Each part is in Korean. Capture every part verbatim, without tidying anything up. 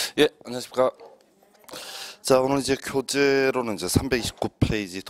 예, 안녕하십니까. 자, 오늘 이제 교재로는 이제 삼백이십구 페이지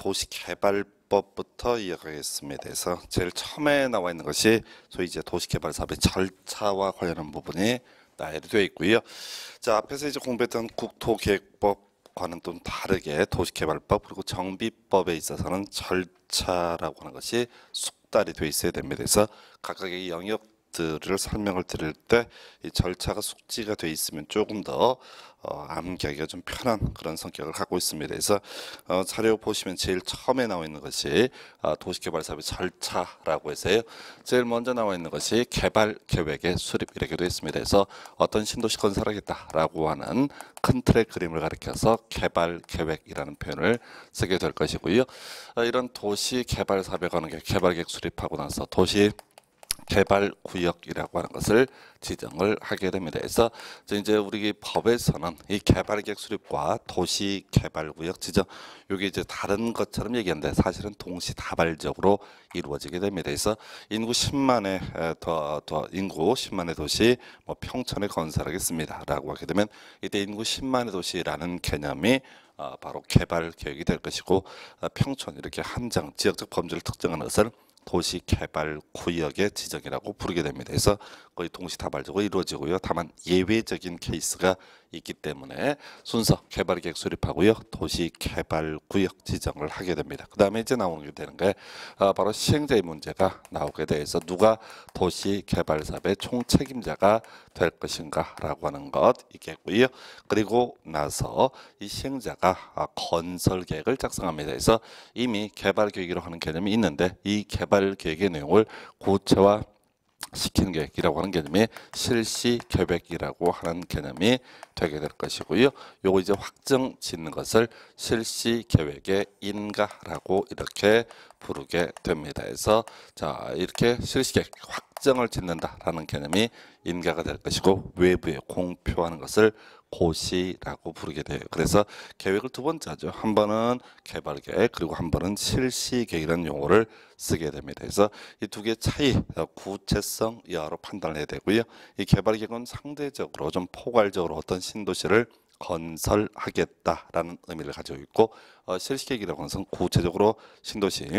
도시개발법부터 이어가겠습니다. 그래서 제일 처음에 나와 있는 것이 소위 이제 도시개발 사업의 절차와 관련한 부분이 나열되어 있고요. 자, 앞에서 이제 공부했던 국토계획법과는 좀 다르게 도시개발법 그리고 정비법에 있어서는 절차라고 하는 것이 숙달이 되어 있어야 됩니다. 그래서 각각의 영역 들을 설명을 드릴 때 이 절차가 숙지가 돼 있으면 조금 더 어, 암기하기가 좀 편한 그런 성격을 갖고 있습니다. 그래서 어, 자료 보시면 제일 처음에 나와 있는 것이 어, 도시개발 사업의 절차라고 해서요. 제일 먼저 나와 있는 것이 개발 계획의 수립 이렇게 되어 있습니다. 그래서 어떤 신도시 건설하겠다라고 하는 큰 틀의 그림을 가리켜서 개발 계획이라는 표현을 쓰게 될 것이고요. 어, 이런 도시 개발 사업에 관한 게 개발 계획 수립하고 나서 도시 개발 구역이라고 하는 것을 지정을 하게 됩니다. 그래서 이제 우리 법에서는 이 개발 계획 수립과 도시 개발 구역 지정 이게 이제 다른 것처럼 얘기하는데 사실은 동시다발적으로 이루어지게 됩니다. 그래서 인구 십만의 더, 더 인구 십만의 도시 뭐 평촌에 건설하겠습니다라고 하게 되면 이때 인구 십만의 도시라는 개념이 어, 바로 개발 계획이 될 것이고 어, 평촌 이렇게 한정 지역적 범주를 특정하는 것을 도시개발구역의 지정이라고 부르게 됩니다. 그래서 거의 동시다발적으로 이루어지고요. 다만 예외적인 케이스가 있기 때문에 순서 개발계획 수립하고요. 도시개발구역 지정을 하게 됩니다. 그 다음에 이제 나오는 게 되는 게 아, 바로 시행자의 문제가 나오게 돼서 누가 도시개발사업의 총책임자가 될 것인가 라고 하는 것 있겠고요. 그리고 나서 이 시행자가 아, 건설계획을 작성합니다. 그래서 이미 개발계획이라고 하는 개념이 있는데 이 개발계획의 내용을 구체화 시키는 계획이라고 하는 개념이 실시 계획이라고 하는 개념이 되게 될 것이고요. 요거 이제 확정 짓는 것을 실시 계획의 인가라고 이렇게 부르게 됩니다. 그래서 자 이렇게 실시 계획 확정을 짓는다라는 개념이 인가가 될 것이고 외부에 공표하는 것을 고시라고 부르게 돼요. 그래서 계획을 두 번째 하죠. 한 번은 개발 계획 그리고 한 번은 실시 계획이라는 용어를 쓰게 됩니다. 그래서 이 두 개의 차이, 구체성 여하로 판단을 해야 되고요. 이 개발 계획은 상대적으로 좀 포괄적으로 어떤 신도시를 건설하겠다라는 의미를 가지고 있고 어, 실시 계획이라고 하는 것은 구체적으로 신도시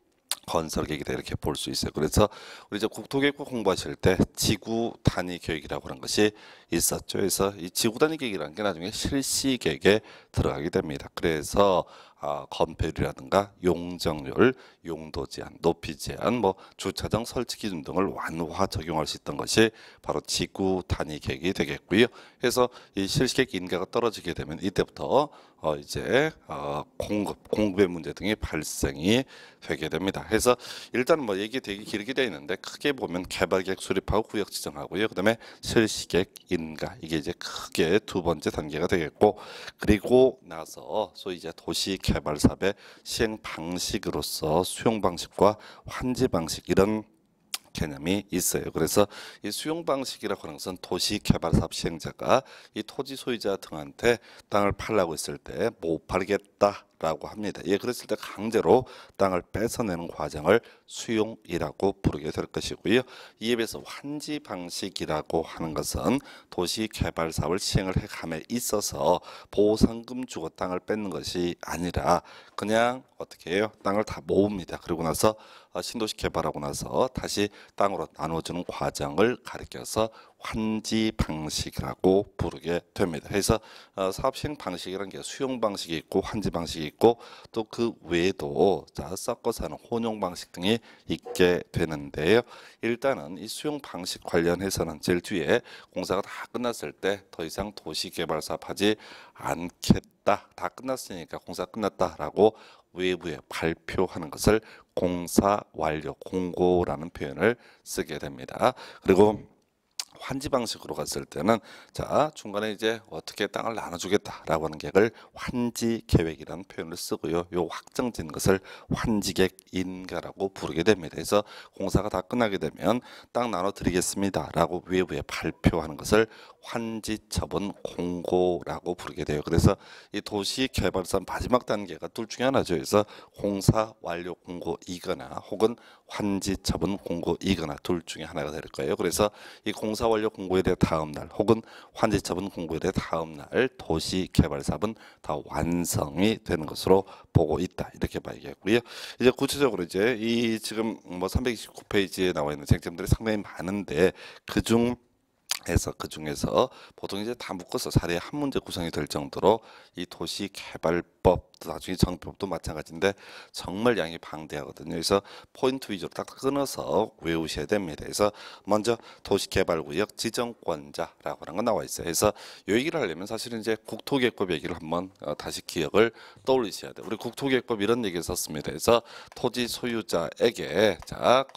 건설 계획이다 이렇게 볼 수 있어요. 그래서 우리 이제 국토계획부 공부하실 때 지구 단위 계획이라고 하는 것이 있었죠. 그래서 이 지구 단위 계획이라는 게 나중에 실시 계획에 들어가게 됩니다. 그래서 아, 건폐율이라든가 용적률, 용도 제한, 높이 제한, 뭐 주차장 설치 기준 등을 완화 적용할 수 있던 것이 바로 지구 단위 계획이 되겠고요. 그래서 이 실시 계획 인가가 떨어지게 되면 이때부터 어 이제 어 공급, 공급의 문제 등이 발생이 되게 됩니다. 그래서 일단 뭐 얘기 되게 길게 되어 있는데 크게 보면 개발 계획 수립하고 구역 지정하고요. 그다음에 실시 계획 인가 이게 이제 크게 두 번째 단계가 되겠고 그리고 나서 소위 이제 도시 개발 사업의 시행 방식으로서 수용 방식과 환지 방식 이런 개념이 있어요. 그래서 이 수용 방식이라고 하는 것은 도시 개발 사업 시행자가 이 토지 소유자 등한테 땅을 팔라고 했을 때 못 팔겠다라고 합니다. 예, 그랬을 때 강제로 땅을 뺏어내는 과정을 수용이라고 부르게 될 것이고요. 이에 비해서 환지 방식이라고 하는 것은 도시 개발 사업을 시행을 해감에 있어서 보상금 주고 땅을 뺏는 것이 아니라 그냥 어떻게 해요? 땅을 다 모읍니다. 그리고 나서 신도시 개발하고 나서 다시 땅으로 나눠주는 과정을 가리켜서 환지 방식이라고 부르게 됩니다. 그래서 사업 시행 방식이라는 게 수용 방식이 있고 환지 방식이 있고 또 그 외에도 자 섞어서 하는 혼용 방식 등이 있게 되는데요. 일단은 이 수용 방식 관련해서는 제일 뒤에 공사가 다 끝났을 때 더 이상 도시 개발 사업 하지 않겠다. 다 끝났으니까 공사 끝났다라고 외부에 발표하는 것을 공사 완료 공고라는 표현을 쓰게 됩니다. 그리고 환지 방식으로 갔을 때는 자 중간에 이제 어떻게 땅을 나눠주겠다라고 하는 계획을 환지 계획이라는 표현을 쓰고요. 요 확정짓는 것을 환지계획 인가라고 부르게 됩니다. 그래서 공사가 다 끝나게 되면 땅 나눠드리겠습니다라고 외부에 발표하는 것을 환지처분 공고라고 부르게 돼요. 그래서 이 도시개발사 마지막 단계가 둘 중에 하나죠. 그래서 공사 완료 공고이거나 혹은 환지처분 공고이거나 둘 중에 하나가 될 거예요. 그래서 이 공사 완료 공고에 대해 다음 날 혹은 환지처분 공고에 대해 다음 날 도시개발사업은 다 완성이 되는 것으로 보고 있다. 이렇게 봐야겠고요. 이제 구체적으로 이제 이 지금 뭐 삼백이십구 페이지에 나와 있는 쟁점들이 상당히 많은데 그중 해서 그 중에서 보통 이제 다 묶어서 사례 한 문제 구성이 될 정도로 이 도시개발법 나중에 정비법도 마찬가지인데 정말 양이 방대하거든요. 그래서 포인트 위주로 딱 끊어서 외우셔야 됩니다. 그래서 먼저 도시개발구역 지정권자라고 하는 거 나와 있어요. 그래서 이 얘기를 하려면 사실은 이제 국토계획법 얘기를 한번 어, 다시 기억을 떠올리셔야 돼요. 우리 국토계획법 이런 얘기를 썼습니다. 그래서 토지 소유자에게 자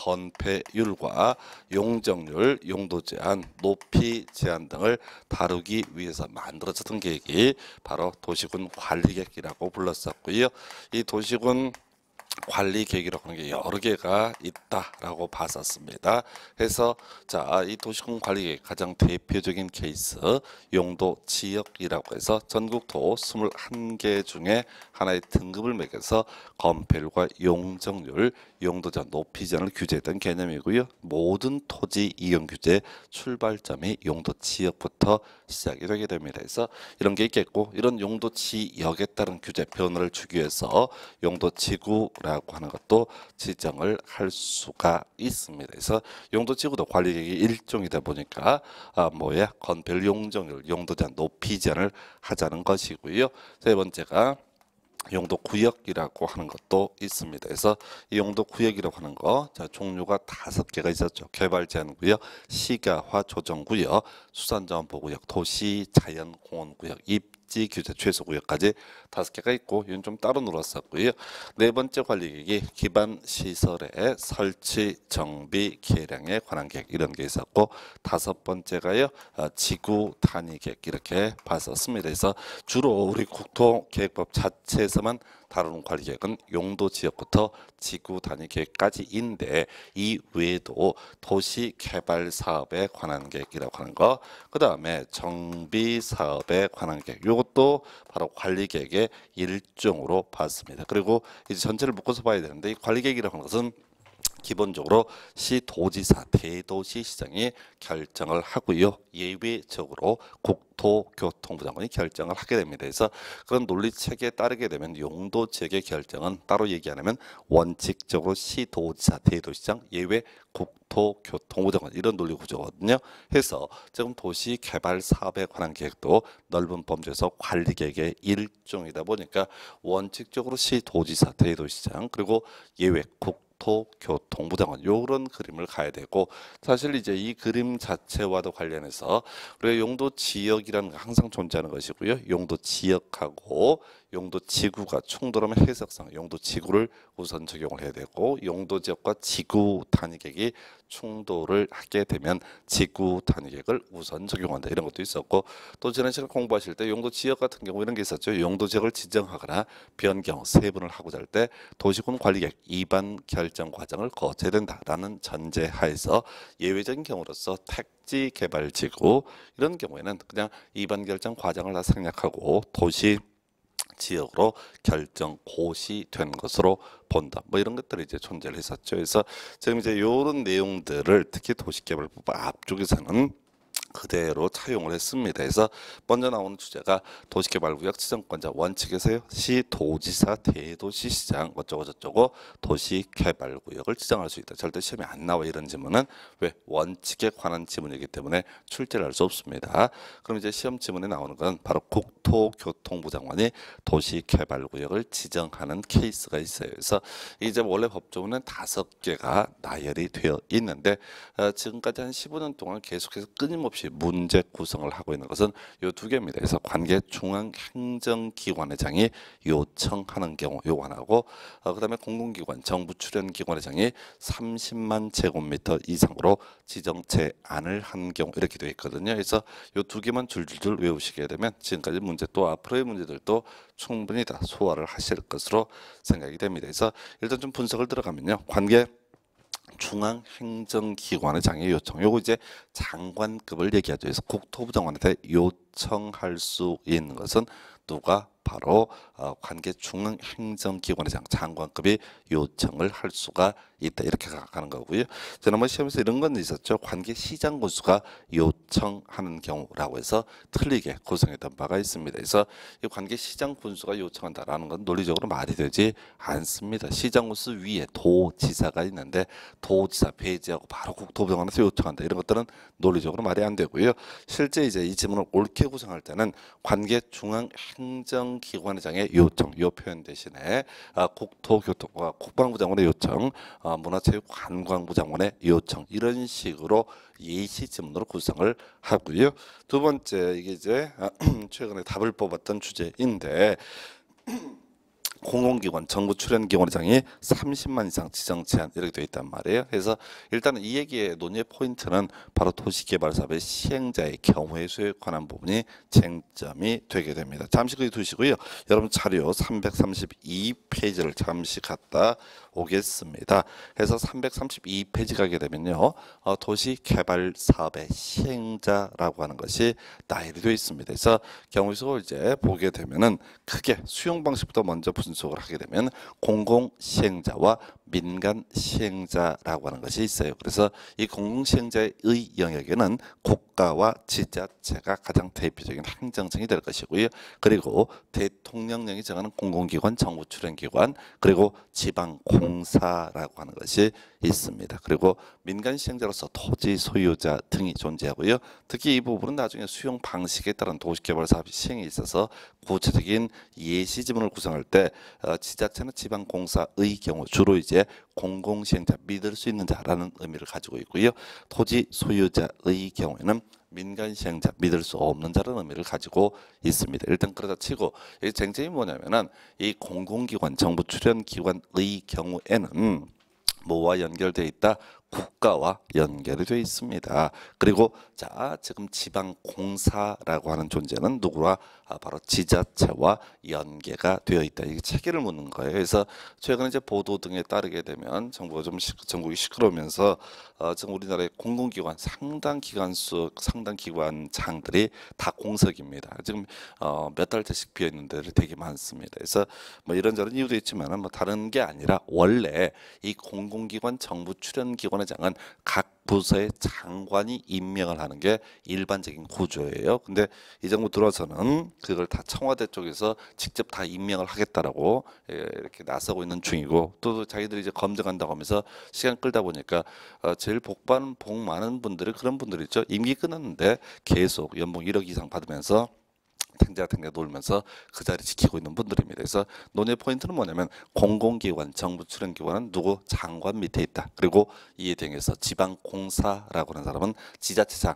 건폐율과 용적률, 용도 제한, 높이 제한 등을 다루기 위해서 만들어졌던 계획이 바로 도시군 관리계획이라고 불렀었고요. 이 도시군 관리 계획이라고 하는 게 여러 개가 있다라고 봤었습니다. 그래서 자, 이 도시군 관리 계획 가장 대표적인 케이스 용도 지역이라고 해서 전국도 이십일 개 중에 하나의 등급을 매겨서 건폐율과 용적률, 용도 제한, 높이 제한을 규제했던 개념이고요. 모든 토지 이용 규제 출발점이 용도 지역부터 시작이 되게 됩니다. 그래서 이런 게 있겠고 이런 용도 지역에 따른 규제 변화를 주기 위해서 용도 지구라고 하는 것도 지정을 할 수가 있습니다. 그래서 용도 지구도 관리 계획의 일종이다 보니까 아 뭐야 건폐율, 용적률, 용도 제한, 높이 제한을 하자는 것이고요. 세 번째가 용도 구역이라고 하는 것도 있습니다. 그래서 이 용도 구역이라고 하는 거, 자, 종류가 다섯 개가 있었죠. 개발 제한 구역, 시가화 조정 구역, 수산자원 보호구역, 도시 자연 공원 구역, 입지 규제 최소 구역까지 다섯 개가 있고, 이건 좀 따로 놀았었고요. 네 번째 관리 계획이 기반 시설의 설치, 정비, 개량에 관한 계획 이런 게 있었고, 다섯 번째가요 어, 지구 단위 계획 이렇게 봤었습니다. 그래서 주로 우리 국토계획법 자체에서만 다루는 관리 계획은 용도 지역부터 지구 단위 계획까지인데 이 외에도 도시 개발 사업에 관한 계획이라고 하는 거, 그 다음에 정비 사업에 관한 계획, 이것도 바로 관리 계획의 일종으로 봤습니다. 그리고 이제 전체를 묶어서 봐야 되는데 이 관리 계획이라고 하는 것은 기본적으로 시도지사, 대도시시장이 결정을 하고요. 예외적으로 국토교통부 장관이 결정을 하게 됩니다. 그래서 그런 논리체계에 따르게 되면 용도 지역의 결정은 따로 얘기 안 하면 원칙적으로 시도지사, 대도시장, 예외 국토교통부 장관 이런 논리 구조거든요. 해서 지금 도시개발 사업에 관한 계획도 넓은 범주에서 관리 계획의 일종이다 보니까 원칙적으로 시도지사, 대도시장 그리고 예외 국 교통부 장관 이런 그림을 가야 되고 사실 이제 이 그림 자체와도 관련해서 우리가 용도 지역이라는 게 항상 존재하는 것이고요. 용도 지역하고 용도 지구가 충돌하면 해석상 용도 지구를 우선 적용을 해야 되고 용도 지역과 지구 단위 계획이 충돌을 하게 되면 지구 단위 계획을 우선 적용한다 이런 것도 있었고 또 지난 시간 공부하실 때 용도 지역 같은 경우 이런 게 있었죠. 용도 지역을 지정하거나 변경 세분을 하고자 할 때 도시군 관리 계획 이반 결정 과정을 거쳐야 된다라는 전제하에서 예외적인 경우로서 택지 개발 지구 이런 경우에는 그냥 이반 결정 과정을 다 생략하고 도시 지역으로 결정 고시된 것으로 본다. 뭐 이런 것들이 이제 존재를 했었죠. 그래서 지금 이제 이런 내용들을 특히 도시개발법 앞쪽에서는 그대로 차용을 했습니다. 그래서 먼저 나오는 주제가 도시개발구역 지정권자 원칙에서요. 시도지사, 대도시시장 어쩌고 저쩌고 도시개발구역을 지정할 수 있다. 절대 시험에 안 나와 이런 지문은 왜 원칙에 관한 지문이기 때문에 출제를 할 수 없습니다. 그럼 이제 시험 지문에 나오는 건 바로 국토교통부 장관이 도시개발구역을 지정하는 케이스가 있어요. 그래서 이제 원래 법조문은 다섯 개가 나열이 되어 있는데 어, 지금까지 한 십오 년 동안 계속해서 끊임없이 문제 구성을 하고 있는 것은 이 두 개입니다. 그래서 관계 중앙행정기관회장이 요청하는 경우 요거 하나고 어, 그 다음에 공공기관 정부 출연기관회장이 삼십만 제곱미터 이상으로 지정 제안을 한 경우 이렇게 되어 있거든요. 그래서 이 두 개만 줄줄줄 외우시게 되면 지금까지 문제 또 앞으로의 문제들도 충분히 다 소화를 하실 것으로 생각이 됩니다. 그래서 일단 좀 분석을 들어가면요. 관계 중앙행정기관의 장애 요청. 요거 이제 장관급을 얘기하죠. 그래서 국토부 장관한테 요청할 수 있는 것은 누가? 바로 어, 관계 중앙행정기관의 장, 장관급이 요청을 할 수가 있다. 이렇게 가는 거고요. 지난번 시험에서 이런 건 있었죠. 관계 시장 군수가 요청하는 경우라고 해서 틀리게 구성했던 바가 있습니다. 그래서 이 관계 시장 군수가 요청한다라는 건 논리적으로 말이 되지 않습니다. 시장 군수 위에 도지사가 있는데 도지사 배제하고 바로 국토부 장관한테 요청한다. 이런 것들은 논리적으로 말이 안 되고요. 실제 이제 이 지문을 옳게 구성할 때는 관계 중앙행정 기관장의 요청, 요 표현 대신에 아, 국토교통과 국방부 장관의 요청, 아, 문화체육관광부 장관의 요청 이런 식으로 예시 지문으로 구성을 하고요. 두 번째 이게 이제 아, 최근에 답을 뽑았던 주제인데. 공공기관 정부 출연 기관장이 삼십만 이상 지정 제한 이렇게 되어 있단 말이에요. 그래서 일단은 이 얘기의 논의의 포인트는 바로 도시개발사업의 시행자의 경우의 수에 관한 부분이 쟁점이 되게 됩니다. 잠시 거기 두시고요. 여러분 자료 삼백삼십이 페이지를 잠시 갖다 오겠습니다. 그래서 삼백삼십이 페이지 가게 되면요. 어, 도시개발사업의 시행자라고 하는 것이 나열이 되어 있습니다. 그래서 경우의 수를 이제 보게 되면은 크게 수용 방식부터 먼저 분석을 하게 되면 공공 시행자와 민간 시행자라고 하는 것이 있어요. 그래서 이 공공 시행자의 영역에는 국가와 지자체가 가장 대표적인 행정청이 될 것이고요. 그리고 대통령령이 정하는 공공기관, 정부 출연기관, 그리고 지방공사라고 하는 것이 있습니다. 그리고 민간 시행자로서 토지 소유자 등이 존재하고요. 특히 이 부분은 나중에 수용 방식에 따른 도시개발 사업 시행에 있어서 구체적인 예시 지문을 구성할 때 어, 지자체나 지방공사의 경우 주로 이제 공공시행자, 믿을 수 있는 자라는 의미를 가지고 있고요. 토지 소유자의 경우에는 민간 시행자, 믿을 수 없는 자라는 의미를 가지고 있습니다. 일단 그러다 치고 이 쟁점이 뭐냐면은 이 공공기관, 정부 출연 기관의 경우에는 뭐와 연결되어 있다? 국가와 연결이 되어 있습니다. 그리고 자 지금 지방공사라고 하는 존재는 누구와? 아, 바로 지자체와 연계가 되어 있다. 이게 체계를 묻는 거예요. 그래서 최근에 이제 보도 등에 따르게 되면 정부가 좀 시, 전국이 시끄러우면서 어, 지금 우리나라의 공공기관 상당 기관수 상당 기관장들이 다 공석입니다. 지금 어, 몇 달째씩 비어 있는 데를 되게 많습니다. 그래서 뭐 이런저런 이유도 있지만은 뭐 다른 게 아니라 원래 이 공공기관 정부 출연 기관 장은 각 부서의 장관이 임명을 하는 게 일반적인 구조예요. 근데 이 정부 들어서는 그걸 다 청와대 쪽에서 직접 다 임명을 하겠다라고 이렇게 나서고 있는 중이고 또 자기들이 이제 검증한다고 하면서 시간 끌다 보니까 제일 복 받는 복 많은 분들이 그런 분들이 있죠. 임기 끊었는데 계속 연봉 일억 이상 받으면서 탱자탱자 놀면서 그 자리 지키고 있는 분들입니다. 그래서 논의 포인트는 뭐냐면 공공기관, 정부 출연기관은 누구? 장관 밑에 있다. 그리고 이에 대응해서 지방공사라고 하는 사람은 지자체장,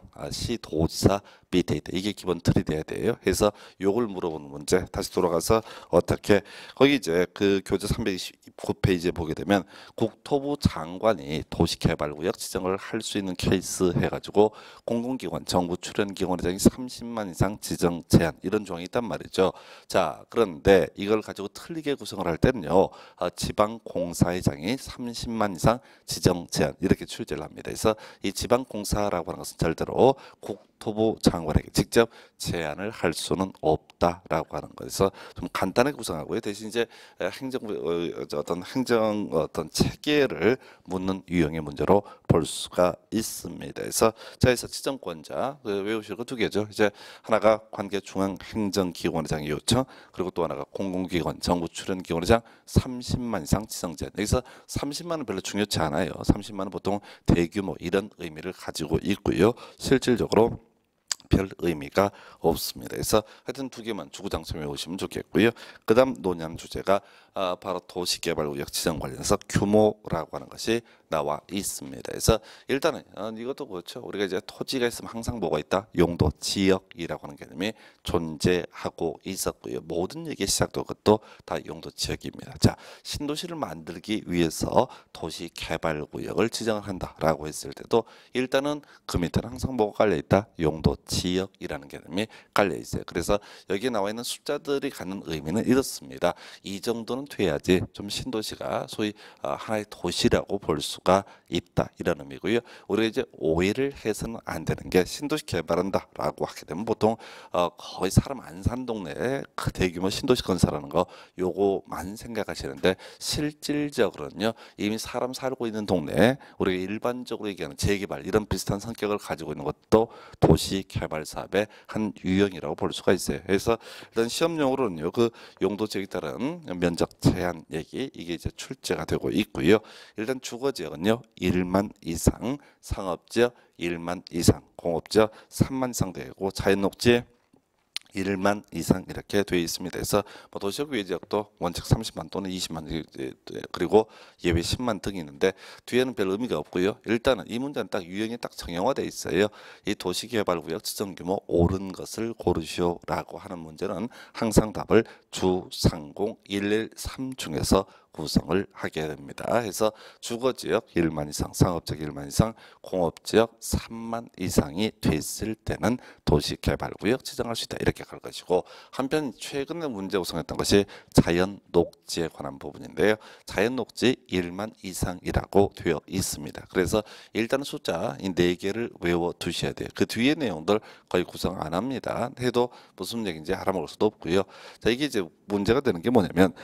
시도지사 밑에 있다. 이게 기본 틀이 돼야 돼요. 그래서 요걸 물어보는 문제. 다시 돌아가서 어떻게 거기 이제 그 교재 삼백이십구 페이지에 보게 되면 국토부 장관이 도시개발구역 지정을 할 수 있는 케이스 해가지고 공공기관, 정부 출연기관의 삼십만 이상 지정 제한 이런 조항이 있단 말이죠. 자, 그런데 이걸 가지고 틀리게 구성을 할 때는요. 어, 지방공사회장이 삼십만 이상 지정 제한 이렇게 출제를 합니다. 그래서 이 지방공사라고 하는 것은 절대로 국토부 장관에게 직접 제안을 할 수는 없다라고 하는 거에서 좀 간단하게 구성하고요. 대신 이제 행정부 어, 어떤 행정 어떤 체계를 묻는 유형의 문제로 볼 수가 있습니다. 그래서 자에서 지정권자 외우실 거 두 개죠. 이제 하나가 관계 중앙 행정기관장 요청 그리고 또 하나가 공공기관 정부 출연기관장 삼십만 이상 지정제한. 여기서 삼십만은 별로 중요치 않아요. 삼십만은 보통 대규모 이런 의미를 가지고 있고요. 실질적으로 별 의미가 없습니다. 그래서 하여튼 두 개만 주구장창 외우시면 좋겠고요. 그 다음 논의하는 주제가 아, 바로 도시개발구역 지정 관련해서 규모라고 하는 것이 나와 있습니다. 그래서 일단은 어, 이것도 그렇죠. 우리가 이제 토지가 있으면 항상 뭐가 있다? 용도, 지역이라고 하는 개념이 존재하고 있었고요. 모든 얘기의 시작도 그것도 다 용도, 지역입니다. 자, 신도시를 만들기 위해서 도시개발구역을 지정을 한다라고 했을 때도 일단은 그 밑에는 항상 뭐가 깔려 있다? 용도, 지역이라는 개념이 깔려 있어요. 그래서 여기에 나와 있는 숫자들이 갖는 의미는 이렇습니다. 이 정도는 정도는 돼야지 좀 신도시가 소위 하나의 도시라고 볼 수가 있다 이런 의미고요. 우리가 이제 오해를 해서는 안 되는 게 신도시 개발한다라고 하게 되면 보통 어 거의 사람 안 사는 동네에 그 대규모 신도시 건설하는 거 요거만 생각하시는데 실질적으로는요 이미 사람 살고 있는 동네에 우리가 일반적으로 얘기하는 재개발 이런 비슷한 성격을 가지고 있는 것도 도시 개발 사업의 한 유형이라고 볼 수가 있어요. 그래서 일단 시험용으로는요 그 용도 지역에 따른 면적 제한 얘기 이게 이제 출제가 되고 있고요. 일단 주거 지역은요 일만 이상, 상업지역 일만 이상, 공업지역 삼만 이상 되고 자연녹지 일만 이상 이렇게 되어 있습니다. 그래서 뭐 도시적 외 지역도 원칙 삼십만 또는 이십만 그리고 예외 십만 등이 있는데 뒤에는 별 의미가 없고요. 일단은 이 문제는 딱 유형이 딱 정형화되어 있어요. 이 도시개발구역 지정 규모 옳은 것을 고르시오라고 하는 문제는 항상 답을 주상공 일일삼 중에서 구성을 하게 됩니다. 그래서 주거지역 일만 이상, 상업지역 일만 이상, 공업지역 삼만 이상이 됐을 때는 도시개발구역 지정할 수 있다. 이렇게 갈 것이고 한편 최근에 문제 구성했던 것이 자연녹지에 관한 부분인데요. 자연녹지 일만 이상이라고 되어 있습니다. 그래서 일단은 숫자 이 네 개를 외워 두셔야 돼요. 그 뒤에 내용들 거의 구성 안 합니다. 해도 무슨 얘기인지 알아먹을 수도 없고요. 자 이게 이제 문제가 되는 게 뭐냐면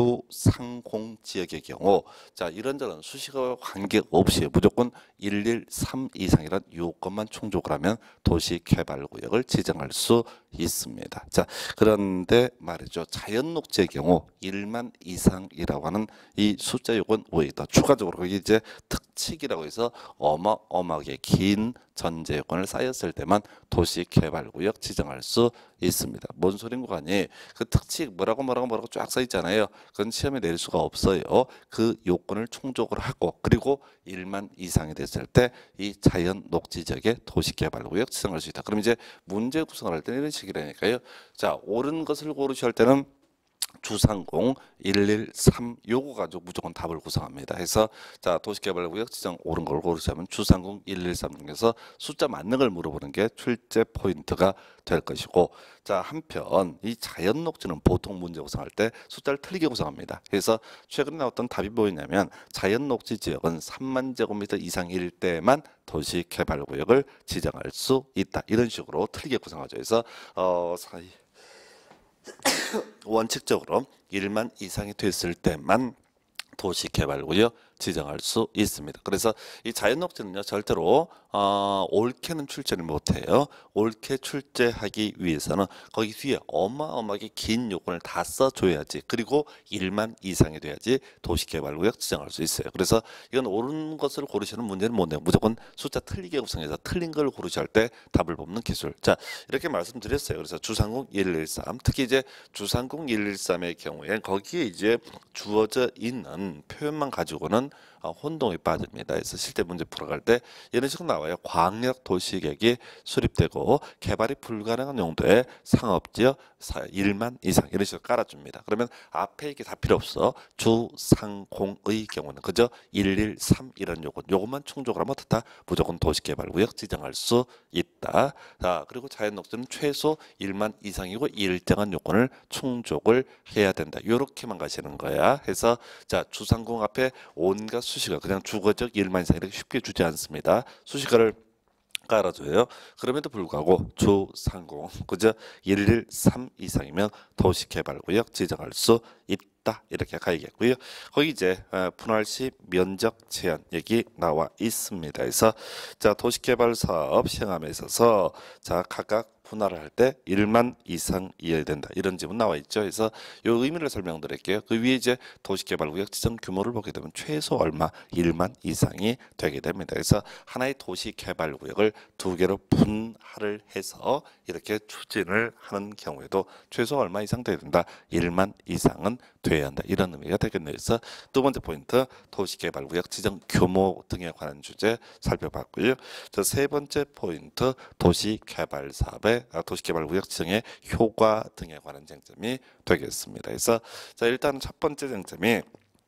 주상공 지역의 경우 자 이런저런 수식어와 관계없이 무조건 일일삼 이상이란 요건만 충족을 하면 도시개발구역을 지정할 수 있습니다. 자 그런데 말이죠. 자연녹지의 경우 일만 이상이라고 하는 이 숫자 요건 외에 더 추가적으로 거기 이제 특칙이라고 해서 어마어마하게 긴 전제 요건을 쌓였을 때만 도시개발구역 지정할 수 있습니다. 뭔 소린고 가니 그 특칙 뭐라고 뭐라고 뭐라고 쫙 써 있잖아요. 그건 시험에 낼 수가 없어요. 그 요건을 충족을 하고 그리고 일만 이상이 됐을 때 이 자연 녹지 지역에 도시개발구역 지정할 수 있다. 그럼 이제 문제 구성을 할 때는 이런 식이라니까요. 자 옳은 것을 고르셔야 할 때는 주상공 일일삼 요거 가지고 무조건 답을 구성합니다. 해서 자 도시개발구역 지정 옳은 걸 고르시면 주상공 일일삼 중에서 숫자 맞는 걸 물어보는 게 출제 포인트가 될 것이고 자 한편 이 자연녹지는 보통 문제 구성할 때 숫자를 틀리게 구성합니다. 그래서 최근에 나왔던 답이 뭐였냐면 자연녹지 지역은 삼만 제곱미터 이상일 때만 도시개발구역을 지정할 수 있다. 이런 식으로 틀리게 구성하죠. 그래서 어 사이 원칙적으로 일만 이상이 됐을 때만 도시개발구역 지정할 수 있습니다. 그래서 이 자연녹지는요 절대로 어, 옳게는 출제를 못해요. 옳게 출제하기 위해서는 거기 뒤에 어마어마하게 긴 요건을 다 써줘야지 그리고 일만 이상이 돼야지 도시개발구역 지정할 수 있어요. 그래서 이건 옳은 것을 고르시는 문제는 뭔데요? 무조건 숫자 틀리게 구성해서 틀린 걸 고르셔야 할 때 답을 뽑는 기술. 자 이렇게 말씀드렸어요. 그래서 주상공 일일삼 특히 이제 주상공 일일삼의 경우에 거기에 이제 주어져 있는 표현만 가지고는 어, 혼동이 빠집니다. 그래서 실제 문제 풀어갈 때 이런 식으로 나와요. 광역 도시계획이 수립되고 개발이 불가능한 용도의 상업지역 일만 이상 이런 식으로 깔아줍니다. 그러면 앞에 이게 다 필요 없어. 주상공의 경우는 그저 일일삼 이런 요건 요것만 충족을 하면 어떻다? 무조건 도시개발구역 지정할 수 있다. 자 그리고 자연녹지는 최소 일만 이상이고 일정한 요건을 충족을 해야 된다. 요렇게만 가시는 거야. 해서 자 주상공 앞에 온갖 수식어 그냥 주거적 일만 이상 이렇게 쉽게 주지 않습니다. 수식어를 깔아줘요. 그럼에도 불구하고 주상공 그저 일일삼 이상이면 도시개발구역 지정할 수 있다. 이렇게 가야겠고요. 거기 이제 분할시 면적 제한 얘기 나와 있습니다. 그래서 자 도시개발 사업 시행함에 있어서 자 각각 분할을 할 때 일만 이상이어야 된다. 이런 지문 나와 있죠. 그래서 이 의미를 설명드릴게요. 그 위에 이제 도시개발구역 지정 규모를 보게 되면 최소 얼마 일만 이상이 되게 됩니다. 그래서 하나의 도시개발구역을 두 개로 분할을 해서 이렇게 추진을 하는 경우에도 최소 얼마 이상 돼야 된다. 일만 이상은 돼야 한다. 이런 의미가 되겠네요. 그래서 두 번째 포인트 도시개발구역 지정 규모 등에 관한 주제 살펴봤고요. 세 번째 포인트 도시개발 사업의 도시개발구역 지정의 효과 등에 관한 쟁점이 되겠습니다. 그래서 자 일단 첫 번째 쟁점이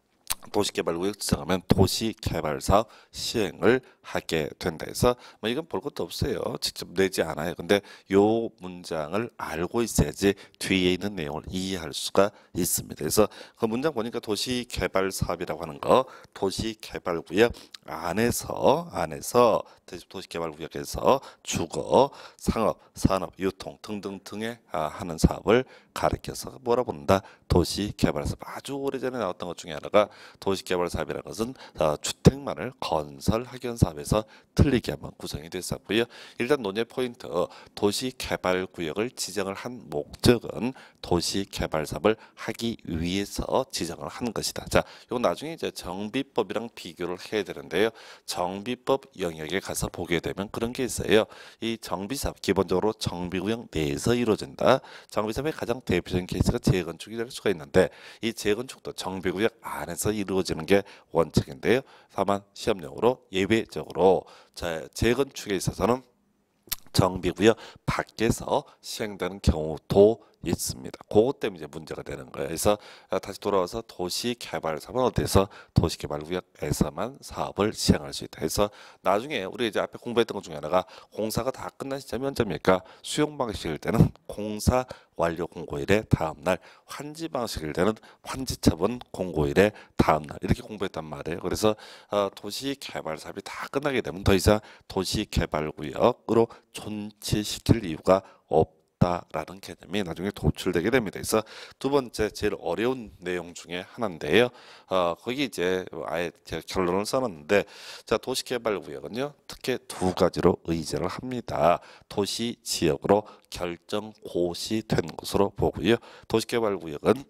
도시개발구역 지정하면 도시개발사업 시행을 하게 된다 해서 뭐 이건 볼 것도 없어요. 직접 내지 않아요. 근데 요 문장을 알고 있어야지 뒤에 있는 내용을 이해할 수가 있습니다. 그래서 그 문장 보니까 도시개발사업이라고 하는 거 도시개발구역 안에서 안에서 도시개발구역에서 주거, 상업, 산업, 유통 등등등의 하는 사업을 가리켜서 뭐라 부른다? 도시개발사업. 아주 오래전에 나왔던 것 중에 하나가 도시개발사업이라는 것은 주택만을 건설 학연 사업에서 틀리게 한번 구성이 됐었고요. 일단 논의 포인트, 도시개발구역을 지정을 한 목적은 도시개발사업을 하기 위해서 지정을 한 것이다. 자, 이거 나중에 이제 정비법이랑 비교를 해야 되는데요. 정비법 영역에 가서 보게 되면 그런 게 있어요. 이 정비사업 기본적으로 정비구역 내에서 이루어진다. 정비사업의 가장 대표적인 케이스가 재건축이 될 수가 있는데 이 재건축도 정비구역 안에서 이루어지는 게 원칙인데요. 다만 시험용으로 예외적으로 재건축에 있어서는 정비구역 밖에서 시행되는 경우도 있습니다. 그것 때문에 이제 문제가 되는 거예요. 그래서 다시 돌아와서 도시개발사업은 어디서 도시개발구역에서만 사업을 시행할 수 있다. 그래서 나중에 우리 이제 앞에 공부했던 것 중에 하나가 공사가 다 끝난 시점이 언제입니까? 수용 방식일 때는 공사 완료 공고일의 다음 날, 환지 방식일 때는 환지 처분 공고일의 다음 날 이렇게 공부했단 말이에요. 그래서 어, 도시개발 사업이 다 끝나게 되면 더 이상 도시개발구역으로 존치시킬 이유가 없다. 라는 개념이 나중에 도출되게 됩니다. 그래서 두 번째 제일 어려운 내용 중에 하나인데요. 어, 거기 이제 아예 제가 결론을 써놨는데, 자 도시개발구역은요 특히 두 가지로 의제를 합니다. 도시 지역으로 결정 고시된 것으로 보고요. 도시개발구역은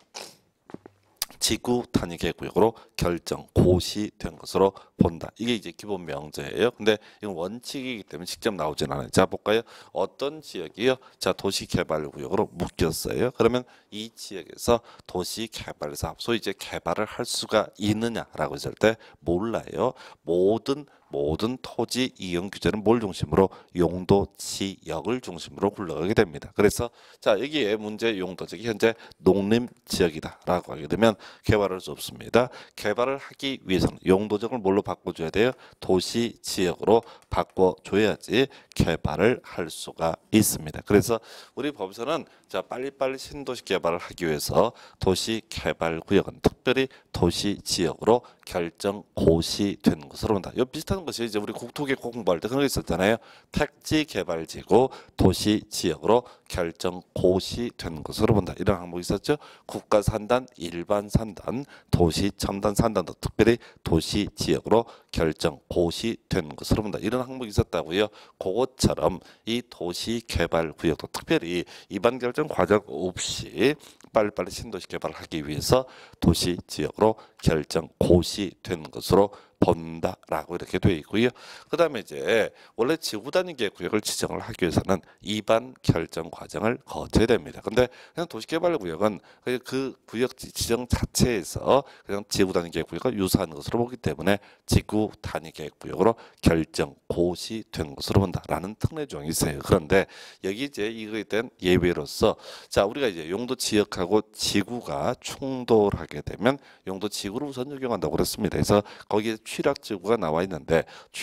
지구 단위 계획구역으로 결정 고시된 것으로 본다. 이게 이제 기본 명제예요. 근데 이건 원칙이기 때문에 직접 나오진 않아요. 자 볼까요? 어떤 지역이요? 자 도시개발구역으로 묶였어요. 그러면 이 지역에서 도시개발사업, 소위 이제 개발을 할 수가 있느냐라고 했을 때 몰라요. 모든 모든 토지 이용 규제는 뭘 중심으로? 용도 지역을 중심으로 굴러가게 됩니다. 그래서 자 여기에 문제 용도적이 현재 농림 지역이다라고 하게 되면 개발할 수 없습니다. 개발을 하기 위해서는 용도적을 뭘로 바꿔줘야 돼요? 도시 지역으로 바꿔줘야지 개발을 할 수가 있습니다. 그래서 우리 법에서는 자 빨리빨리 신도시 개발을 하기 위해서 도시개발구역은 특별히 도시 지역으로 결정 고시된 것으로 본다. 이 비슷한 것이 이제 우리 국토계획 공부할 때 그런 게 있었잖아요. 택지 개발지구 도시 지역으로 결정 고시된 것으로 본다. 이런 항목이 있었죠. 국가 산단, 일반 산단, 도시 첨단 산단도 특별히 도시 지역으로 결정 고시된 것으로 본다. 이런 항목이 있었다고요. 그것처럼 이 도시개발구역도 특별히 이반 결정 과정 없이 빨리빨리 신도시 개발을 하기 위해서 도시 지역으로 결정 고시된 것으로 본다라고 이렇게 되어 있고요. 그 다음에 이제 원래 지구 단위 계획 구역을 지정을 하기 위해서는 이반 결정 과정을 거쳐야 됩니다. 근데 그냥 도시개발 구역은 그 구역 지정 자체에서 그냥 지구 단위 계획 구역과 유사한 것으로 보기 때문에 지구 단위 계획 구역으로 결정 고시된 것으로 본다라는 특례 조항이 있어요. 그런데 여기 이제 이거에 대한 예외로서 자 우리가 이제 용도 지역하고 지구가 충돌하게 되면 용도 지구를 우선 적용한다고 그랬습니다. 그래서 거기에 취락지구가 나와 있는데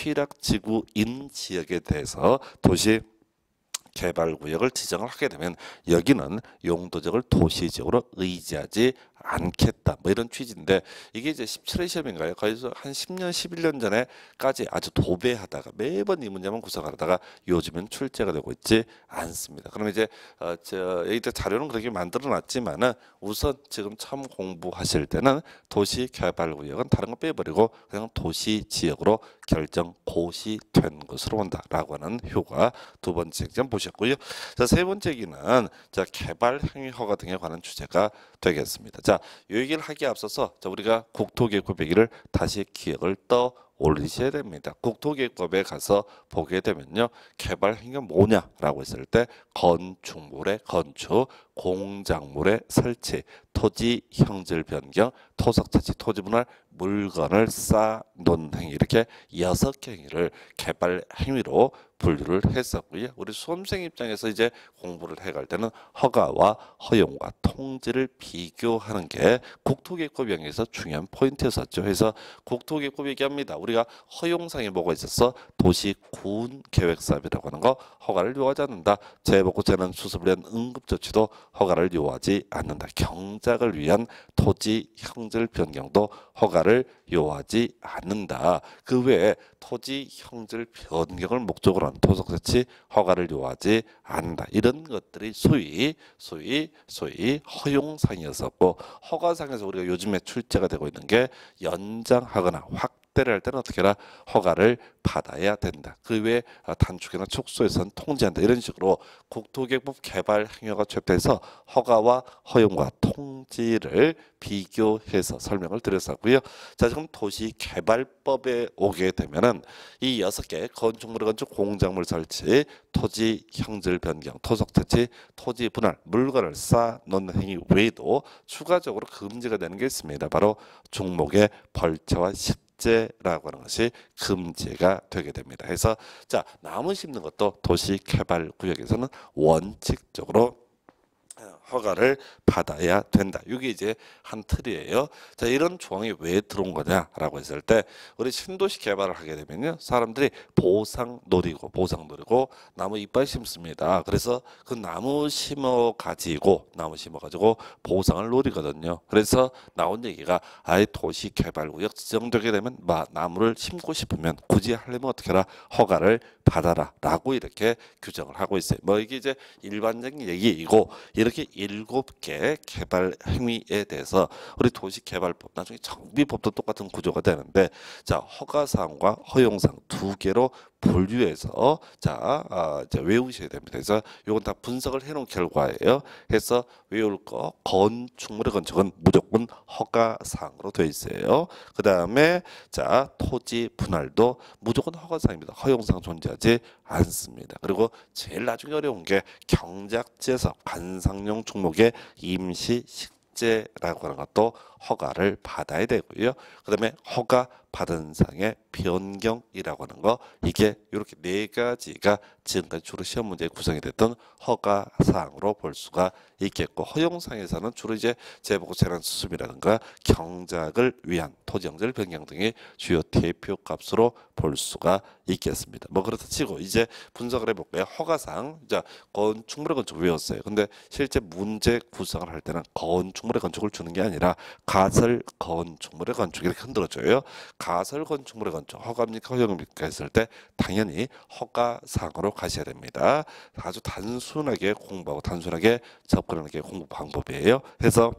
취락지구인 지역에 대해서 도시 개발구역을 지정을 하게 되면 여기는 용도적을 도시지역으로 의지하지 않겠다 뭐 이런 취지인데 이게 이제 십칠 회 시험인가요? 거기서 한 십 년 십일 년 전에까지 아주 도배하다가 매번 이 문제만 구성하다가 요즘은 출제가 되고 있지 않습니다. 그러면 이제 어, 저 여기 자료는 그렇게 만들어 놨지만은 우선 지금 처음 공부하실 때는 도시개발구역은 다른 거 빼버리고 그냥 도시지역으로 결정 고시된 것으로 본다라고 하는 효과 두 번째 점 보셨고요. 자, 세 번째 기는 자 개발 행위 허가 등에 관한 주제가 되겠습니다. 자, 이 얘기를 하기에 앞서서 자, 우리가 국토계획법얘기를 다시 기억을 떠 올리셔야 됩니다. 국토계획법에 가서 보게 되면요. 개발 행위가 뭐냐라고 했을 때 건축물의 건축, 공작물의 설치, 토지 형질 변경, 토석 채취, 토지 분할, 물건을 쌓는 행위 이렇게 여섯 개 행위를 개발 행위로 분류를 했었고요. 우리 수험생 입장에서 이제 공부를 해갈 때는 허가와 허용과 통지를 비교하는 게 국토기획법 영역에서 중요한 포인트였었죠. 그래서 국토기획법 얘기합니다. 우리가 허용사항이 뭐가 있었어? 도시군계획사업이라고 하는 거 허가를 요하지 않는다. 재보고 재난 수습을 위한 응급조치도 허가를 요하지 않는다. 경작을 위한 토지 형질 변경도 허가를 요하지 않는다. 그 외에 토지 형질 변경을 목적으로 한 토속 설치 허가를 요하지 않는다. 이런 것들이 소위 소위 소위 허용사항이었었고, 허가상에서 우리가 요즘에 출제가 되고 있는 게 연장하거나 확대를 할 때는 어떻게 해라? 허가를 받아야 된다. 그 외에 단축이나 축소해서는 통지한다. 이런 식으로 국토기획법 개발 행위가 채택해서 허가와 허용과 통지를 비교해서 설명을 드렸었고요. 자, 지금 도시개발법에 오게 되면은 이 여섯 개 건축물, 건축, 공작물 설치, 토지 형질 변경, 토속 채취, 토지 분할, 물건을 쌓는 행위 외에도 추가적으로 금지가 되는 게 있습니다. 바로 종목의 벌채와 십제라고 하는 것이 금지가 되게 됩니다. 그래서 자, 나무 심는 것도 도시개발구역에서는 원칙적으로 허가를 받아야 된다. 이게 이제 한 틀이에요. 자, 이런 조항이 왜 들어온 거냐라고 했을 때, 우리 신도시 개발을 하게 되면요, 사람들이 보상 노리고 보상 노리고 나무 이빨 심습니다. 그래서 그 나무 심어 가지고 나무 심어 가지고 보상을 노리거든요. 그래서 나온 얘기가, 아예 도시 개발구역 지정되게 되면 마, 나무를 심고 싶으면 굳이 하려면 어떻게 해라? 허가를 받아라라고 이렇게 규정을 하고 있어요. 뭐 이게 이제 일반적인 얘기이고, 이렇게 일곱 개 개발 행위에 대해서 우리 도시개발법, 나중에 정비법도 똑같은 구조가 되는데, 자, 허가사항과 허용사항 두 개로 분류해서 자, 아, 이제 외우셔야 됩니다. 그래서 이건 다 분석을 해놓은 결과예요. 해서 외울 거, 건축물의 건축은 무조건 허가사항으로 되어 있어요. 그 다음에 자, 토지 분할도 무조건 허가사항입니다. 허용사항 존재하지 않습니다. 그리고 제일 나중에 어려운 게 경작지에서 관상용 종목의 임시 식재라고 하는 것도 허가를 받아야 되고요. 그 다음에 허가 받은 상의 변경이라고 하는 거, 이게 이렇게 네 가지가 지금까지 주로 시험 문제에 구성이 됐던 허가 사항으로 볼 수가 있겠고, 허용상에서는 주로 이제 재보고 재난 수습이라든가 경작을 위한 토지 형질 변경 등의 주요 대표 값으로 볼 수가 있겠습니다. 뭐 그렇다 치고 이제 분석을 해볼까요? 허가상, 자, 건축물의 건축 외웠어요. 근데 실제 문제 구성을 할 때는 건축물의 건축을 주는 게 아니라 가설 건축물의 건축 이렇게 흔들어줘요. 가설 건축물의 건축 허가입니까 허용입니까 했을 때 당연히 허가상으로 가셔야 됩니다. 아주 단순하게 공부하고 단순하게 접근하는 게 공부 방법이에요. 그래서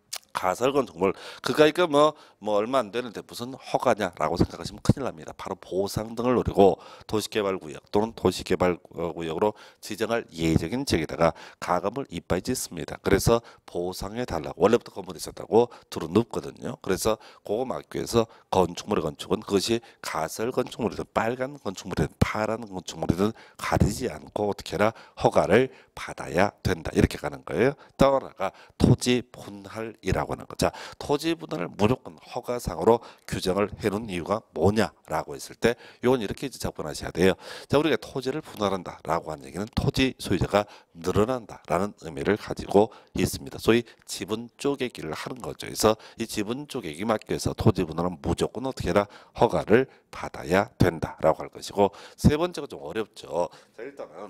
가설 건축물, 그가 이거 뭐, 뭐 얼마 안 되는데 무슨 허가냐라고 생각하시면 큰일 납니다. 바로 보상 등을 노리고 도시개발구역 또는 도시개발구역으로 지정할 예정인 지역에다가 가금을 이빠이 짓습니다. 그래서 보상해 달라고, 원래부터 건물이 있었다고 두루 눕거든요. 그래서 그거 막기 위해서 건축물의 건축은 그것이 가설 건축물이든 빨간 건축물이든 파란 건축물이든 가리지 않고 어떻게 해라? 허가를 받아야 된다. 이렇게 가는 거예요. 또 하나가 토지 분할이라고 하는 거. 자, 토지 분할을 무조건 허가상으로 규정을 해놓은 이유가 뭐냐라고 했을 때, 이건 이렇게 이제 접근하셔야 돼요. 자, 우리가 토지를 분할한다라고 하는 얘기는 토지 소유자가 늘어난다라는 의미를 가지고 있습니다. 소위 지분 쪼개기를 하는 거죠. 그래서 이 지분 쪼개기 막기 위해서 토지 분할은 무조건 어떻게 해라? 허가를 받아야 된다라고 할 것이고, 세 번째가 좀 어렵죠. 자, 일단은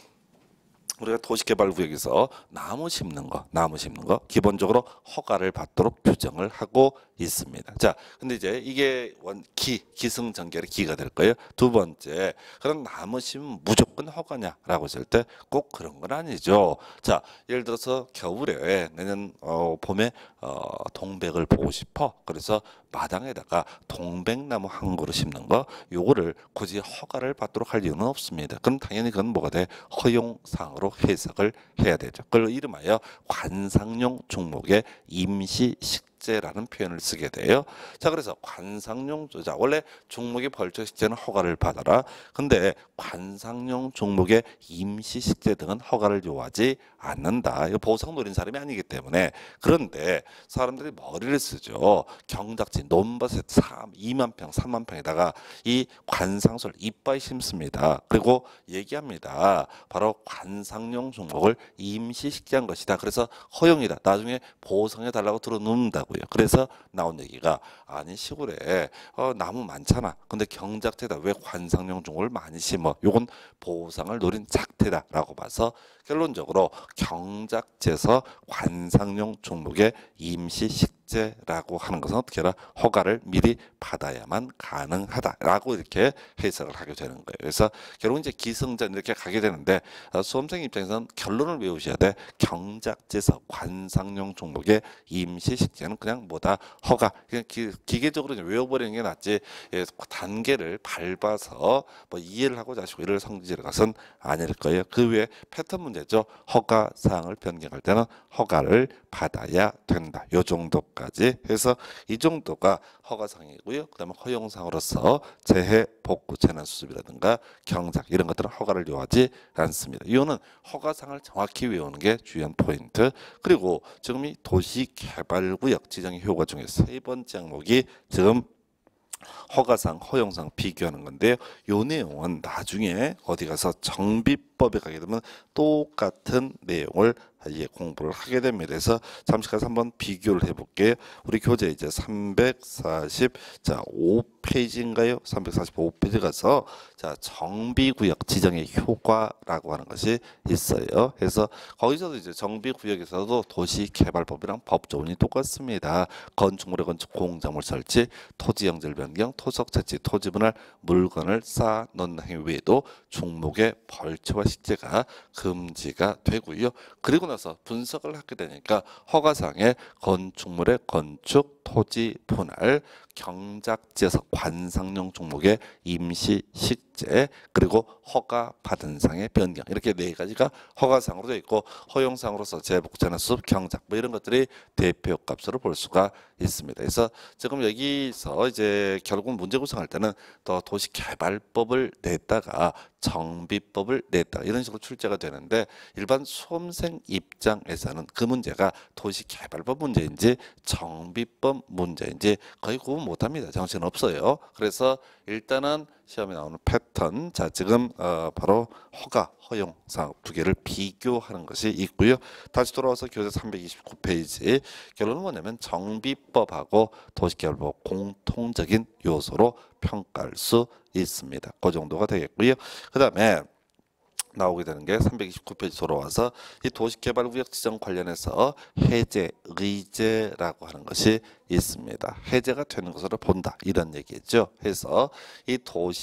우리가 도시개발구역에서 나무 심는 거, 나무 심는 거 기본적으로 허가를 받도록 규정을 하고 있습니다. 자, 근데 이제 이게 원 기, 기승전결의 기가 될 거예요. 두 번째, 그럼 나무 심으면 무조건 허가냐라고 했을 때 꼭 그런 건 아니죠. 자, 예를 들어서 겨울에 내년 어, 봄에 어, 동백을 보고 싶어. 그래서 마당에다가 동백나무 한 그루 심는 거, 요거를 굳이 허가를 받도록 할 이유는 없습니다. 그럼 당연히 그건 뭐가 돼? 허용사항으로 해석을 해야 되죠. 그걸 이름하여 관상용 종목의 임시 식 식재라는 표현을 쓰게 돼요. 자, 그래서 관상용 자 원래 종목의 벌초 식재는 허가를 받아라. 근데 관상용 종목의 임시 식재 등은 허가를 요하지 않는다. 이거 보상 노린 사람이 아니기 때문에. 그런데 사람들이 머리를 쓰죠. 경작지 논밭에 이만 평, 삼만 평에다가 이 관상소를 이빠이 심습니다. 그리고 얘기합니다. 바로 관상용 종목을 임시 식재한 것이다. 그래서 허용이다. 나중에 보상해 달라고 들어놓는다고요. 그래서 나온 얘기가 아니 시골에 어, 나무 많잖아. 근데 경작지에다 왜 관상용 종목을 많이 심어? 요건 보상을 노린 작태다라고 봐서 결론적으로 경작지에서 관상용 종목의 임시 식재라고 하는 것은 어떻게 해라? 허가를 미리 받아야만 가능하다라고 이렇게 해석을 하게 되는 거예요. 그래서 결국 이제 기승전 이렇게 가게 되는데 어, 수험생 입장에서는 결론을 외우셔야 돼. 경작지에서 관상용 종목의 임시 식재는 그냥 뭐다? 허가. 그냥 기, 기계적으로 외워버리는 게 낫지. 예, 단계를 밟아서 뭐 이해를 하고 자시고 이를 성질을 가선 아닐 거예요. 그 외에 패턴 문제죠. 허가 사항을 변경할 때는 허가를 받아야 된다. 요 정도까지 해서 이 정도가 허가사항이고요. 그 다음에 허용사항으로서 재해, 복구, 재난 수습이라든가 경작 이런 것들은 허가를 요하지 않습니다. 이거는 허가사항을 정확히 외우는 게 중요한 포인트. 그리고 지금 이 도시개발구역 지정의 효과 중에 세 번째 항목이 지금 허가상, 허용상 비교하는 건데요. 요 내용은 나중에 어디 가서 정비법에 가게 되면 똑같은 내용을 이제 공부를 하게 됩니다. 그래서 잠시 가서 한번 비교를 해볼게요. 우리 교재 이제 삼백사십오 페이지인가요? 삼백사십오 페이지 가서 자 정비구역 지정의 효과라고 하는 것이 있어요. 그래서 거기서도 이제 정비구역에서도 도시개발법이랑 법조문이 똑같습니다. 건축물의 건축, 공작물 설치, 토지영절 변경, 토석 채취, 토지 분할, 물건을 쌓아 놓는 행위 외에도 종목의 벌초와 식재가 금지가 되고요. 그리고 나서 분석을 하게 되니까 허가상에 건축물의 건축, 토지 분할, 경작지에서 관상용 종목의 임시 식재, 그리고 허가 받은 상의 변경, 이렇게 네 가지가 허가상으로 되어 있고 허용상으로서 재복, 재난 수습, 경작 뭐 이런 것들이 대표 값으로 볼 수가 있습니다. 그래서 지금 여기서 이제 결국 문제 구성할 때는 또 도시개발법을 냈다가 정비법을 냈다 이런 식으로 출제가 되는데 일반 수험생 입장에서는 그 문제가 도시개발법 문제인지 정비법 문제인지 거의 구분 못합니다. 정신 없어요. 그래서 일단은 시험에 나오는 패턴, 자 지금 어, 바로 허가, 허용상 두 개를 비교하는 것이 있고요. 다시 돌아와서 교재 삼백이십구 페이지 결론은 뭐냐면 정비법하고 도시개발법 공통적인 요소로 평가할 수 있습니다. 그 정도가 되겠고요. 그 다음에 나오게 되는 게 삼백이십구 페이지 돌아와서 이 도시개발구역 지정 관련해서 해제, 의제라고 하는 것이 있습니다. 해제가 되는 것으로 본다 이런 얘기죠. 해서 이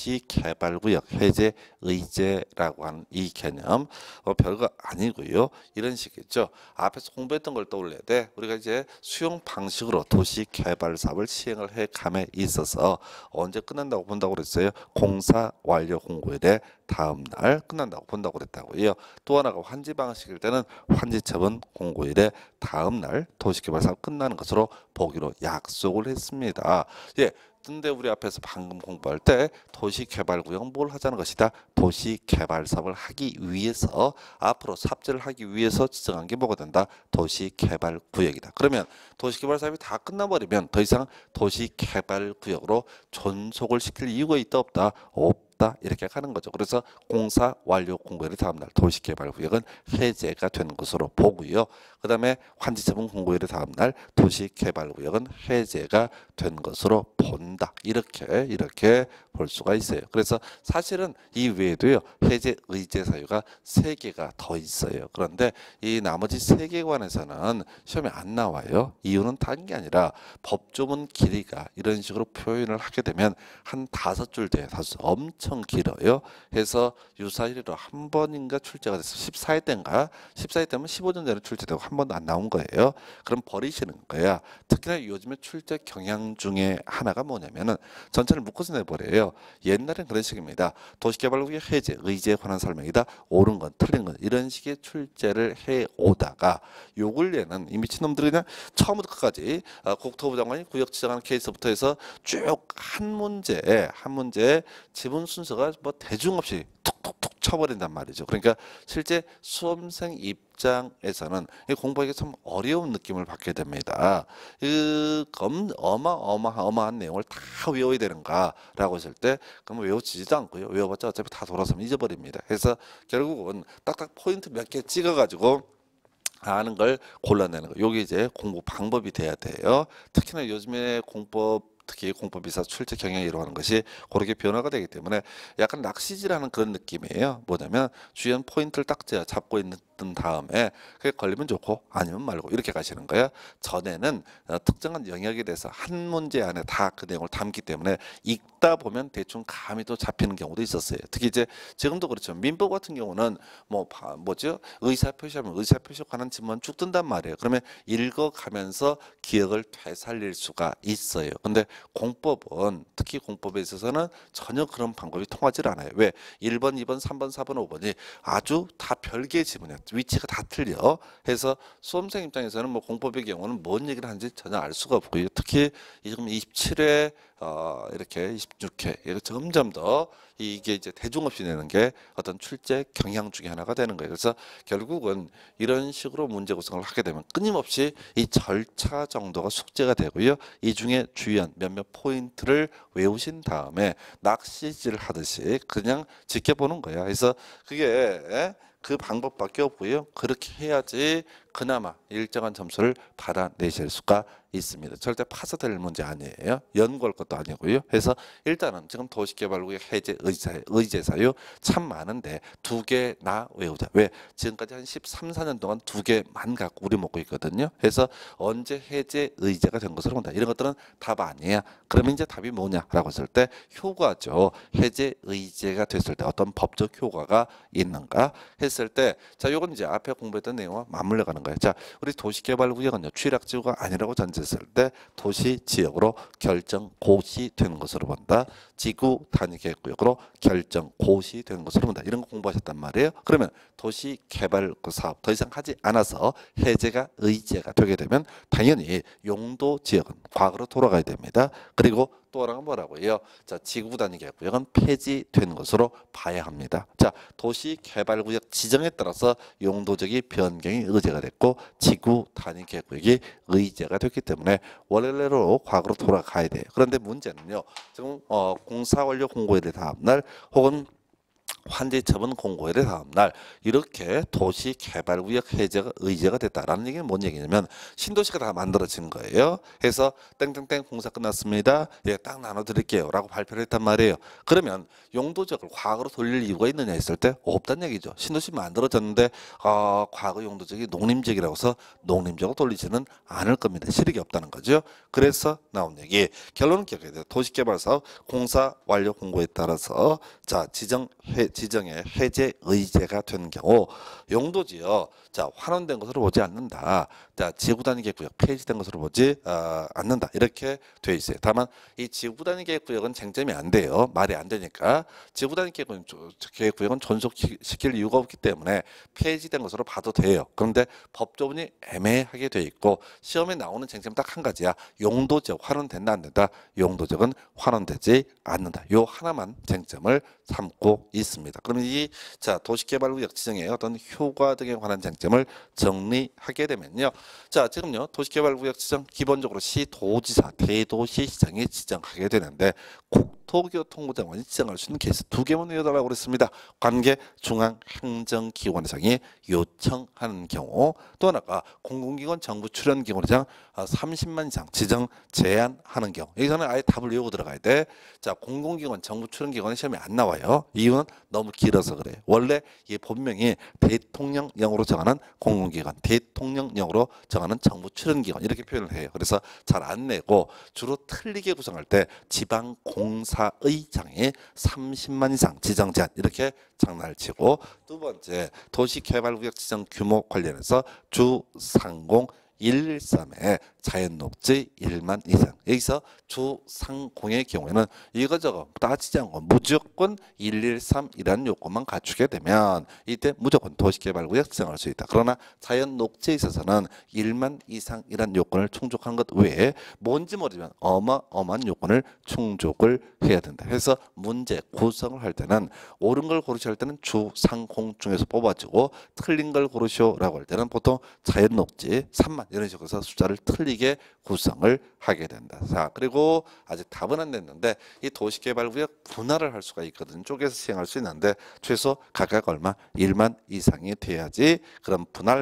도시개발구역 해제, 의제라고 하는 이 개념 어, 별거 아니고요. 이런 식이죠. 앞에서 공부했던 걸 떠올려야 돼. 우리가 이제 수용 방식으로 도시개발 사업을 시행을 해감에 있어서 언제 끝난다고 본다고 그랬어요. 공사 완료 공고일에 다음 날 끝난다고 본다고 그랬다고요. 또 하나가 환지 방식일 때는 환지 처분 공고일에 다음 날 도시개발 사업 끝나는 것으로 보기로 약속을 했습니다. 예. 근데 우리 앞에서 방금 공부할 때 도시개발구역은 뭘 하자는 것이다? 도시개발 사업을 하기 위해서 앞으로 삽질을 하기 위해서 지정한 게 뭐가 된다? 도시개발구역이다. 그러면 도시개발 사업이 다 끝나버리면 더 이상 도시개발구역으로 존속을 시킬 이유가 있다 없다? 없다. 이렇게 가는 거죠. 그래서 공사 완료 공고일의 다음날 도시개발구역은 해제가 된 것으로 보고요. 그 다음에 환지처분 공고일의 다음날 도시개발구역은 해제가 된 것으로 본다. 이렇게 이렇게 볼 수가 있어요. 그래서 사실은 이 외에도요 해제 의제 사유가 세 개가 더 있어요. 그런데 이 나머지 세 개 관해서는 시험에 안 나와요. 이유는 다른 게 아니라 법조문 길이가 이런 식으로 표현을 하게 되면 한 다섯 줄 돼요. 다섯 줄. 엄청 엄청 길어요. 해서 유사일로 한 번인가 출제가 됐어요. 십사 회 때인가? 십사 회 때면 십오 년 전에 출제되고 한 번도 안 나온 거예요. 그럼 버리시는 거야. 특히나 요즘에 출제 경향 중에 하나가 뭐냐면은 전체를 묶어서 내버려요. 옛날엔 그런 식입니다. 도시개발구역 해제, 의제에 관한 설명이다. 옳은 건 틀린 건 이런 식의 출제를 해오다가 요 근래는 이 미친놈들이 그냥 처음부터 끝까지 국토부 장관이 구역 지정하는 케이스부터 해서 쭉 한 문제 한 문제 지문 순서가 뭐 대중 없이 툭툭툭 쳐버린단 말이죠. 그러니까 실제 수험생 입장에서는 이 공부하기 참 어려운 느낌을 받게 됩니다. 그 어마어마한 내용을 다 외워야 되는가라고 했을 때 그러면 외워지지도 않고요. 외워봤자 어차피 다 돌아서면 잊어버립니다. 그래서 결국은 딱딱 포인트 몇 개 찍어가지고 아는 걸 골라내는 거. 요게 이제 공부 방법이 돼야 돼요. 특히나 요즘에 공법 특히 공법이사 출제 경향이 이루어가는 것이 그렇게 변화가 되기 때문에 약간 낚시질하는 그런 느낌이에요. 뭐냐면 주연 포인트를 딱 잡고 있는 다음에 그게 걸리면 좋고 아니면 말고 이렇게 가시는 거야. 전에는 특정한 영역에 대해서 한 문제 안에 다 그 내용을 담기 때문에 읽다 보면 대충 감이 또 잡히는 경우도 있었어요. 특히 이제 지금도 그렇죠. 민법 같은 경우는 뭐 뭐죠? 의사 표시하면 의사 표시 관한 지문 쭉 뜬단 말이에요. 그러면 읽어가면서 기억을 되살릴 수가 있어요. 근데 공법은 특히 공법에 있어서는 전혀 그런 방법이 통하지 않아요. 왜? 일 번, 이 번, 삼 번, 사 번, 오 번이 아주 다 별개의 지문이야. 위치가 다 틀려. 해서 수험생 입장에서는 뭐 공법의 경우는 뭔 얘기를 하는지 전혀 알 수가 없고요. 특히 지금 이십칠 회 어, 이렇게 이십육 회 이렇게 점점 더 이게 이제 대중 없이 내는 게 어떤 출제 경향 중에 하나가 되는 거예요. 그래서 결국은 이런 식으로 문제 구성을 하게 되면 끊임없이 이 절차 정도가 숙제가 되고요. 이 중에 주연 몇몇 포인트를 외우신 다음에 낚시질 하듯이 그냥 지켜보는 거야. 그래서 그게 그 방법밖에 없고요. 그렇게 해야지 그나마 일정한 점수를 받아내실 수가 있습니다. 절대 파서 될 문제 아니에요. 연구할 것도 아니고요. 그래서 일단은 지금 도시개발구역 해제 의제, 의제사유 참 많은데 두 개나 외우자. 왜? 지금까지 한 십삼, 사 년 동안 두 개만 갖고 우리 먹고 있거든요. 그래서 언제 해제 의제가 된 것으로 본다. 이런 것들은 답 아니야. 그러면 이제 답이 뭐냐라고 했을 때 효과죠. 해제 의제가 됐을 때 어떤 법적 효과가 있는가 했을 때 자, 요건 이제 앞에 공부했던 내용과 맞물려 가는 거예요. 자, 우리 도시개발구역은요. 취락지구가 아니라고 전제했을 때 도시지역으로 결정 고시되는 것으로 본다. 지구 단위계획구역으로 결정 고시되는 것으로 본다. 이런 거 공부하셨단 말이에요. 그러면 도시개발 사업 더 이상 하지 않아서 해제가 의제가 되게 되면 당연히 용도지역은 과거로 돌아가야 됩니다. 그리고 또 하나가 뭐라고요? 자, 지구 단위 계획구역은 폐지되는 것으로 봐야 합니다. 자, 도시개발구역 지정에 따라서 용도적인 변경이 의제가 됐고 지구 단위 계획구역이 의제가 됐기 때문에 원래대로 과거로 돌아가야 돼요. 그런데 문제는요. 지금 어, 공사 완료 공고일의 다음 날 혹은 환지 처분 공고일의 다음 날 이렇게 도시개발구역 해제가 의제가 됐다라는 얘기는 뭔 얘기냐면 신도시가 다 만들어진 거예요. 그래서 땡땡땡 공사 끝났습니다. 예, 딱 나눠드릴게요 라고 발표를 했단 말이에요. 그러면 용도적을 과거로 돌릴 이유가 있느냐 했을 때 없다는 얘기죠. 신도시 만들어졌는데 어, 과거 용도적이 농림지역이라고 해서 농림지역으로 돌리지는 않을 겁니다. 실익이 없다는 거죠. 그래서 나온 얘기 결론은 기억해야 돼요. 도시개발사업 공사 완료 공고에 따라서 자 지정 해 지정의 해제 의제가 된 경우 용도지역 자 환원된 것으로 보지 않는다. 자 지구 단위 계획구역 폐지된 것으로 보지 어, 않는다. 이렇게 돼 있어요. 다만 이 지구 단위 계획구역은 쟁점이 안 돼요. 말이 안 되니까 지구 단위 계획구역은, 계획구역은 존속시킬 이유가 없기 때문에 폐지된 것으로 봐도 돼요. 그런데 법조문이 애매하게 돼 있고 시험에 나오는 쟁점 딱 한 가지야. 용도지역 환원된다 안 된다. 용도지역은 환원되지 않는다. 요 하나만 쟁점을 삼고 있습니다. 그러면 이 자 도시개발구역 지정의 어떤 효과 등에 관한 쟁점을 정리하게 되면요. 자 지금요 도시개발구역 지정 기본적으로 시도지사 대도시시장이 지정하게 되는데 국토교통부 장관이 지정할 수 있는 케이스 두 개만 외워달라고 그랬습니다. 관계 중앙행정기관장이 요청하는 경우 또 하나가 공공기관 정부 출연기관장 삼십만 이상 지정 제한하는 경우 여기서는 아예 답을 외우고 들어가야 돼. 자 공공기관 정부 출연기관의 시험이 안 나와요. 이유는 너무 길어서 그래요. 원래 이 본명이 대통령령으로 정하는 공공기관 대통령령으로 정하는 정부 출연기관 이렇게 표현을 해요. 그래서 잘 안 내고 주로 틀리게 구성할 때 지방공사 공사의 장이 삼십만 이상 지정 제한 이렇게 장난을 치고, 두 번째 도시개발구역 지정 규모 관련해서 주상공 일일삼에 자연녹지 일만 이상, 여기서 주상공의 경우에는 이거저거 따지지 않고 무조건 일일삼이라는 요건만 갖추게 되면 이때 무조건 도시개발구역 지정할 수 있다. 그러나 자연녹지에 있어서는 일만 이상이라는 요건을 충족한 것 외에 뭔지 모르지만 어마어마한 요건을 충족을 해야 된다. 그래서 문제 구성을 할 때는 옳은 걸 고르셔 할 때는 주상공 중에서 뽑아주고, 틀린 걸 고르시오라고 할 때는 보통 자연녹지 삼만 이런 식으로 해서 숫자를 틀리게 구성을 하게 된다. 자, 그리고 아직 답은 안 냈는데 이 도시개발구역 분할을 할 수가 있거든요. 쪼개서 시행할 수 있는데 최소 각각 얼마? 일만 이상이 돼야지 그런 분할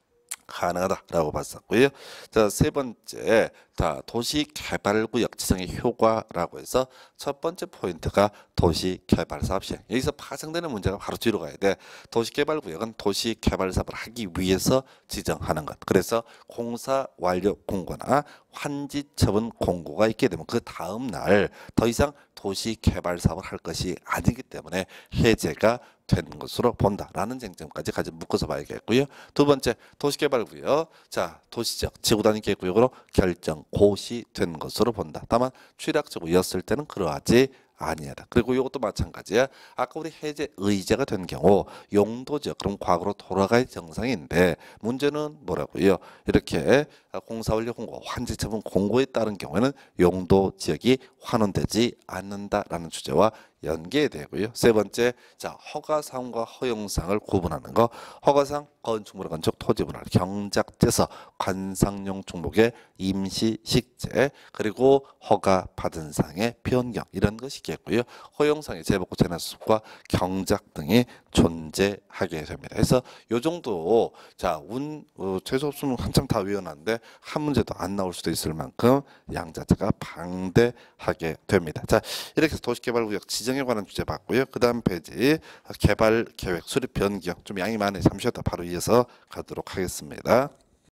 가능하다라고 봤었고요. 자, 세 번째, 자, 도시개발구역 지정의 효과라고 해서 첫 번째 포인트가 도시개발사업 시행. 여기서 파생되는 문제가 바로 뒤로 가야 돼. 도시개발구역은 도시개발사업을 하기 위해서 지정하는 것. 그래서 공사 완료 공고나 환지 처분 공고가 있게 되면 그 다음 날 더 이상 도시개발사업을 할 것이 아니기 때문에 해제가 된 것으로 본다라는 쟁점까지 같이 묶어서 봐야겠고요. 두 번째, 도시개발구역, 자, 도시적 지구단위 계획구역으로 결정 고시된 것으로 본다. 다만 취락지구였을 때는 그러하지 아니하다. 그리고 이것도 마찬가지야. 아까 우리 해제 의제가 된 경우 용도지역, 그럼 과거로 돌아가야 정상인데 문제는 뭐라고요? 이렇게 공사완료 공고, 환지처분 공고에 따른 경우에는 용도지역이 환원되지 않는다라는 주제와 연계되고요. 세 번째, 자, 허가사항과 허용사항을 구분하는 거. 허가사항, 건축물, 건축, 토지분할, 경작제서, 관상용 종목의 임시식재, 그리고 허가 받은 사항의 변경 이런 것이 있겠고요. 허용사항의 제복구, 재난수습과 경작 등이 존재하게 됩니다. 그래서 요 정도, 자, 운 어, 최소 수능 한참 다 외워놨는데 한 문제도 안 나올 수도 있을 만큼 양자체가 방대하게 됩니다. 자, 이렇게 해서 도시개발구역 지정에 관한 주제 봤고요. 그 다음 페이지 개발계획 수립 변경, 좀 양이 많아요. 잠시 후에 바로 이어서 가도록 하겠습니다.